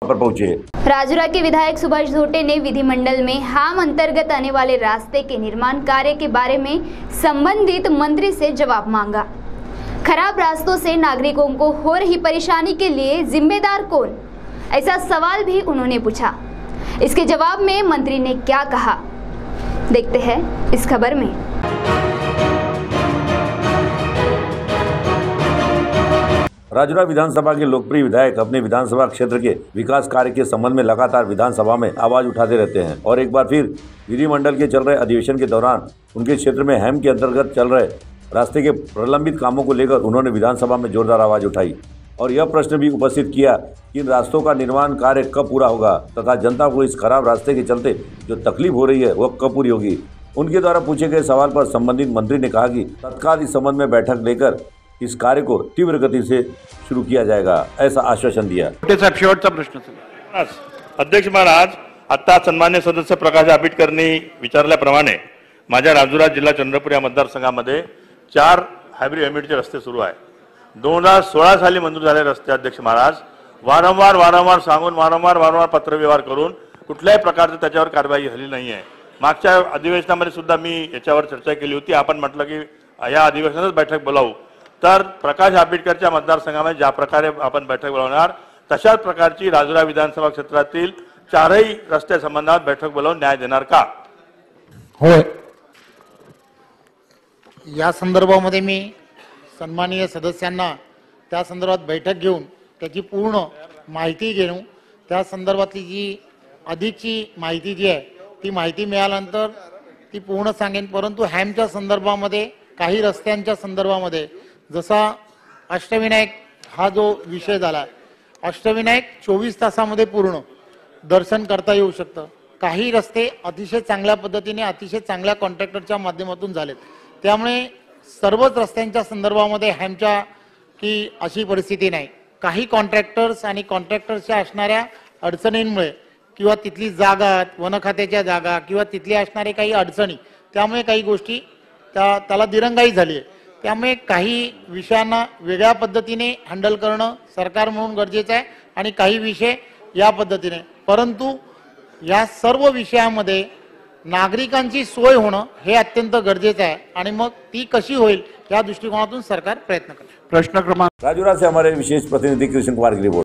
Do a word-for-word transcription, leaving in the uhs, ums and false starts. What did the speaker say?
पर पहुंचे। राजुरा के विधायक सुभाष झोटे ने विधिमंडल में हाम अंतर्गत आने वाले रास्ते के निर्माण कार्य के बारे में संबंधित मंत्री से जवाब मांगा। खराब रास्तों से नागरिकों को हो रही परेशानी के लिए जिम्मेदार कौन, ऐसा सवाल भी उन्होंने पूछा। इसके जवाब में मंत्री ने क्या कहा, देखते हैं इस खबर में। राजुरा विधानसभा के लोकप्रिय विधायक अपने विधानसभा क्षेत्र के विकास कार्य के संबंध में लगातार विधानसभा में आवाज उठाते रहते हैं और एक बार फिर विधिमंडल के चल रहे अधिवेशन के दौरान उनके क्षेत्र में हेम के अंतर्गत चल रहे रास्ते के प्रलंबित कामों को लेकर उन्होंने विधानसभा में जोरदार आवाज उठाई और यह प्रश्न भी उपस्थित किया कि इन रास्तों का निर्माण कार्य कब पूरा होगा तथा जनता को इस खराब रास्ते के चलते जो तकलीफ हो रही है वह कब पूरी होगी। उनके द्वारा पूछे गए सवाल पर संबंधित मंत्री ने कहा कि तत्काल इस संबंध में बैठक लेकर इस कार्य को तीव्र गति से शुरू किया जाएगा, ऐसा आश्वासन दिया। शेवटचा प्रश्न अध्यक्ष महाराज, आता सन्मान्य सदस्य प्रकाश आंबेडकरांनी विचारल्याप्रमाणे माझ्या राजुरा जिल्हा चंद्रपूर या मतदारसंघामध्ये चार हायब्रिड एमईडीचे रस्ते सुरू आहे। दोन हजार सोळा साली मंजूर झाले रस्ते अध्यक्ष महाराज वारंवार वारंवार सांगून वारंवार वारंवार पत्रव्यवहार करून कुठल्याही प्रकारची त्याच्यावर कारवाई झाली नाही आहे। मागच्या अधिवेशनामध्ये सुद्धा मी याच्यावर चर्चा केली होती। आपण म्हटलं की या अधिवेशनात बैठक बोलावू, तर प्रकाश आंबेडकरच्या मतदारसंघामध्ये ज्या प्रकारे आपण बैठक बोलावणार तशाच प्रकारची राजुरा विधानसभा क्षेत्रातील चारही रस्ते संबंधात बैठक बोलावून न्याय देणार का? होय, या संदर्भामध्ये मी सन्माननीय सदस्यांना त्या संदर्भात बैठक घेऊन त्याची पूर्ण माहिती घेऊन त्या संदर्भातली जी अधिकची माहिती जी आहे ती माहिती मिळाल्यानंतर ती पूर्ण सांगेन। परंतु हॅमच्या संदर्भामध्ये काही रस्त्यांच्या संदर्भामध्ये जसा अष्टविनायक हा जो विषय झाला, अष्टविनायक चोवीस तासामध्ये पूर्ण दर्शन करता येऊ शकतं। काही रस्ते अतिशय चांगल्या पद्धतीने अतिशय चांगल्या कॉन्ट्रॅक्टरच्या माध्यमातून झालेत, त्यामुळे सर्वच रस्त्यांच्या संदर्भामध्ये हॅमच्या की अशी परिस्थिती नाही। काही कॉन्ट्रॅक्टर्स आणि कॉन्ट्रॅक्टर्सच्या असणाऱ्या अडचणींमुळे किंवा तिथली जागा, वन खात्याच्या जागा किंवा तिथली असणारे काही अडचणी, त्यामुळे काही गोष्टी त्या त्याला दिरंगाई झाली आहे। त्यामुळे काही विषयांना वेगळ्या पद्धतीने हँडल करणं सरकार म्हणून गरजेचं आहे आणि काही विषय या पद्धतीने, परंतु या सर्व विषयामध्ये नागरिकांची सोय होणं हे अत्यंत गरजेचं आहे आणि मग ती कशी होईल या दृष्टिकोनातून सरकार प्रयत्न करेल। प्रश्न क्रमांक राजुरा से हमारे विशेष प्रतिनिधि कृष्ण कुमार की रिपोर्ट।